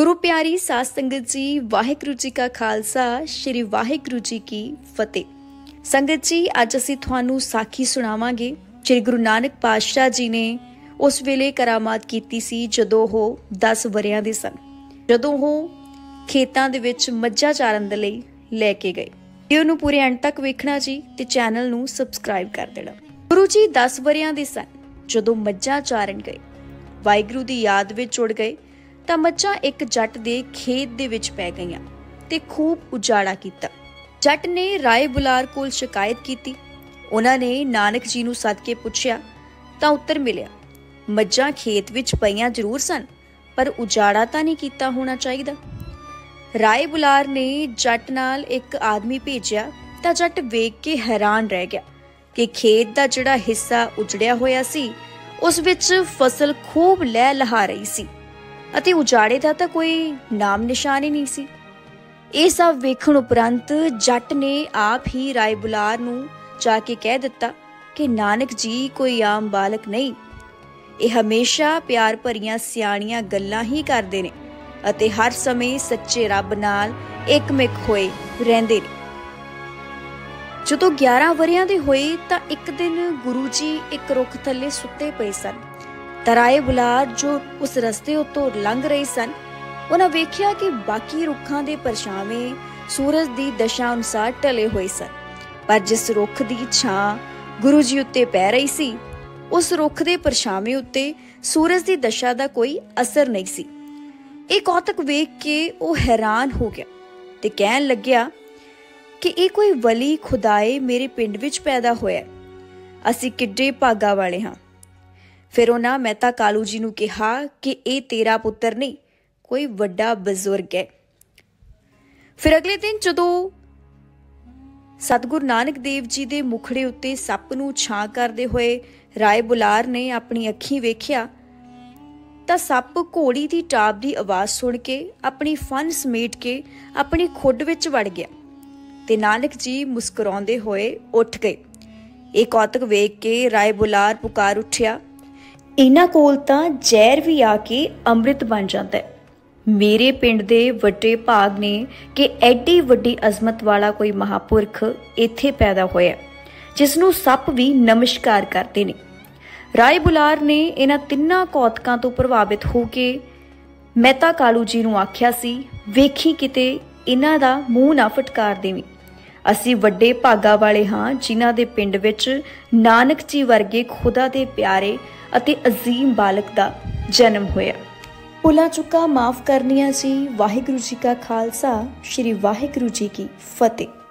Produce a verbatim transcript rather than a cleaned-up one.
गुरु प्यारी साध संगत जी, वाहिगुरु जी का खालसा, श्री वाहिगुरु जी की फतेह। संगत जी, अज असीं तुहानूं साखी सुणावांगे। श्री गुरु नानक पातशाह जी ने उस वेले करामात कीती सी जदों ओह दस वरियां दे सन, जदों ओह खेतां दे विच मੱਝਾਂ चारन दे लई लै के गए। वीडियो नूं पूरे एंड तक वेखना जी ते चैनल नूं सबसक्राइब कर देना। गुरु जी दस वरियां दे सन जदों मੱਝਾਂ चारन गए, वाहिगुरु दी याद विच जुड़ गए ਤਾਂ ਮੱਝਾਂ ਇੱਕ ਜੱਟ ਦੇ ਖੇਤ ਦੇ ਵਿੱਚ ਪੈ ਗਈਆਂ ਤੇ ਖੂਬ ਉਜਾੜਾ ਕੀਤਾ। ਜੱਟ ਨੇ ਰਾਏ ਬੁਲਾਰ ਕੋਲ ਸ਼ਿਕਾਇਤ ਕੀਤੀ। ਉਹਨਾਂ ਨੇ ਨਾਨਕ ਜੀ ਨੂੰ ਸੱਦ ਕੇ ਪੁੱਛਿਆ ਤਾਂ ਉੱਤਰ ਮਿਲਿਆ, ਮੱਝਾਂ ਖੇਤ ਵਿੱਚ ਪਈਆਂ ਜ਼ਰੂਰ ਸਨ, ਪਰ ਉਜਾੜਾ ਤਾਂ ਨਹੀਂ ਕੀਤਾ ਹੋਣਾ ਚਾਹੀਦਾ। ਰਾਏ ਬੁਲਾਰ ਨੇ ਜੱਟ ਨਾਲ ਇੱਕ ਆਦਮੀ ਭੇਜਿਆ ਤਾਂ ਜੱਟ ਵੇਖ ਕੇ ਹੈਰਾਨ ਰਹਿ ਗਿਆ ਕਿ ਖੇਤ ਦਾ ਜਿਹੜਾ ਹਿੱਸਾ ਉਜੜਿਆ ਹੋਇਆ ਸੀ ਉਸ ਵਿੱਚ ਫਸਲ ਖੂਬ ਲਹਿ ਲਹਾ ਰਹੀ ਸੀ ਅਤੇ ਉਜਾੜੇ ਦਾ ਤਾਂ ਕੋਈ ਨਾਮ ਨਿਸ਼ਾਨ ਹੀ ਨਹੀਂ ਸੀ। ਇਹ ਸਭ ਵੇਖਣ ਉਪਰੰਤ ਜੱਟ ਨੇ ਆਪ ਹੀ ਰਾਏ ਬੁਲਾਰ ਨੂੰ ਜਾ ਕੇ ਕਹਿ ਦਿੱਤਾ ਕਿ ਨਾਨਕ ਜੀ ਕੋਈ ਆਮ ਬਾਲਕ ਨਹੀਂ, ਇਹ ਹਮੇਸ਼ਾ ਪਿਆਰ ਭਰੀਆਂ ਸਿਆਣੀਆਂ ਗੱਲਾਂ ਹੀ ਕਰਦੇ ਨੇ ਅਤੇ ਹਰ ਸਮੇਂ ਸੱਚੇ ਰੱਬ ਨਾਲ ਇੱਕਮਿਕ ਹੋਏ ਰਹਿੰਦੇ ਨੇ। ਜਦੋਂ ਗਿਆਰਾਂ ਵਰਿਆਂ ਦੇ ਹੋਏ ਤਾਂ ਇੱਕ ਦਿਨ ਗੁਰੂ ਜੀ ਇੱਕ ਰੁੱਖ ਥੱਲੇ ਸੁੱਤੇ ਪਏ ਸਨ। ਰਾਏ ਬੁਲਾਰ ਜੋ ਉਸ ਰਸਤੇ ਉੱਤੋਂ ਲੰਘ ਰਹੇ ਸਨ, ਉਹਨਾਂ ਵੇਖਿਆ ਕਿ ਬਾਕੀ ਰੁੱਖਾਂ ਦੇ ਪਰਛਾਵੇਂ ਸੂਰਜ ਦੀ ਦਸ਼ਾ ਅਨੁਸਾਰ ਢਲੇ ਹੋਏ ਸਨ, ਪਰ ਜਿਸ ਰੁੱਖ ਦੀ ਛਾਂ ਗੁਰੂ ਜੀ ਉੱਤੇ ਪੈ ਰਹੀ ਸੀ ਉਸ ਰੁੱਖ ਦੇ ਪਰਛਾਵੇਂ ਉੱਤੇ ਸੂਰਜ ਦੀ ਦਸ਼ਾ ਦਾ ਕੋਈ ਅਸਰ ਨਹੀਂ ਸੀ। ਇਹ ਕੌਤਕ ਵੇਖ ਕੇ ਉਹ ਹੈਰਾਨ ਹੋ ਗਿਆ ਤੇ ਕਹਿਣ ਲੱਗਿਆ ਕਿ ਇਹ ਕੋਈ ਵਲੀ ਖੁਦਾਏ ਮੇਰੇ ਪਿੰਡ ਵਿੱਚ ਪੈਦਾ ਹੋਇਆ, ਅਸੀਂ ਕਿੱਡੇ ਭਾਗਾ ਵਾਲੇ ਹਾਂ। ਫਿਰ ਉਹਨਾਂ ਮਹਿਤਾ ਕਾਲੂ ਜੀ ਨੂੰ ਕਿਹਾ ਕਿ ਇਹ ਤੇਰਾ ਪੁੱਤਰ ਨਹੀਂ, ਕੋਈ ਵੱਡਾ ਬਜ਼ੁਰਗ ਹੈ। ਫਿਰ ਅਗਲੇ ਦਿਨ ਜਦੋਂ ਸਤਿਗੁਰੂ ਨਾਨਕ ਦੇਵ ਜੀ ਦੇ ਮੁਖੜੇ ਉੱਤੇ ਸੱਪ ਨੂੰ ਛਾਂ ਕਰਦੇ ਹੋਏ ਰਾਏ ਬੁਲਾਰ ਨੇ ਆਪਣੀ ਅੱਖੀਂ ਵੇਖਿਆ ਤਾਂ ਸੱਪ ਘੋੜੀ ਦੀ ਟਾਪ ਦੀ ਆਵਾਜ਼ ਸੁਣ ਕੇ ਆਪਣੀ ਫਨ ਸਮੇਟ ਕੇ ਆਪਣੀ ਖੁੱਡ ਵਿੱਚ ਵੜ ਗਿਆ ਤੇ ਨਾਨਕ ਜੀ ਮੁਸਕਰਾਉਂਦੇ ਹੋਏ ਉੱਠ ਗਏ। ਇਹ ਕੌਤਕ ਵੇਖ ਕੇ ਰਾਏ ਬੁਲਾਰ ਪੁਕਾਰ ਉੱਠਿਆ, ਇਹਨਾਂ ਕੋਲ ਤਾਂ ਜ਼ਹਿਰ ਵੀ ਆ ਕੇ ਅੰਮ੍ਰਿਤ ਬਣ ਜਾਂਦਾ ਹੈ। ਮੇਰੇ ਪਿੰਡ ਦੇ ਵੱਡੇ ਭਾਗ ਨੇ ਕਿ ਐਡੀ ਵੱਡੀ ਅਜ਼ਮਤ ਵਾਲਾ ਕੋਈ ਮਹਾਪੁਰਖ ਇੱਥੇ ਪੈਦਾ ਹੋਇਆ ਜਿਸ ਨੂੰ ਸੱਪ ਵੀ ਨਮਸਕਾਰ ਕਰਦੇ ਨੇ। ਰਾਏ ਬੁਲਾਰ ਨੇ ਇਹਨਾਂ ਤਿੰਨਾਂ ਕੌਤਕਾਂ ਤੋਂ ਪ੍ਰਭਾਵਿਤ ਹੋ ਕੇ ਮਹਿਤਾ ਕਾਲੂ ਜੀ ਨੂੰ ਆਖਿਆ ਸੀ, ਵੇਖੀ ਕਿਤੇ ਇਹਨਾਂ ਦਾ ਮੂੰਹ ਨਾ ਫਟਕਾਰ ਦੇਵੀਂ। ਅਸੀਂ ਵੱਡੇ ਭਾਗਾ ਵਾਲੇ ਹਾਂ ਜਿਨ੍ਹਾਂ ਦੇ ਪਿੰਡ ਵਿੱਚ ਨਾਨਕ ਜੀ ਵਰਗੇ ਖੁਦਾ ਦੇ ਪਿਆਰੇ ਅਤੇ ਅਜ਼ੀਮ ਬਾਲਕ ਦਾ ਜਨਮ ਹੋਇਆ। ਭੁੱਲਾਂ ਚੁੱਕਾਂ ਮਾਫ ਕਰਨੀਆਂ ਜੀ। ਵਾਹਿਗੁਰੂ ਜੀ ਕਾ ਖਾਲਸਾ, ਸ਼੍ਰੀ ਵਾਹਿਗੁਰੂ ਜੀ ਕੀ ਫਤਿਹ।